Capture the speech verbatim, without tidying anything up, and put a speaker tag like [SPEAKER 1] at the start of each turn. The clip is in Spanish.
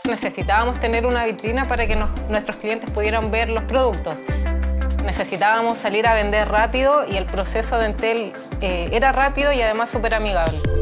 [SPEAKER 1] Necesitábamos tener una vitrina para que nos, nuestros clientes pudieran ver los productos. Necesitábamos salir a vender rápido y el proceso de Entel eh, era rápido y además súper amigable.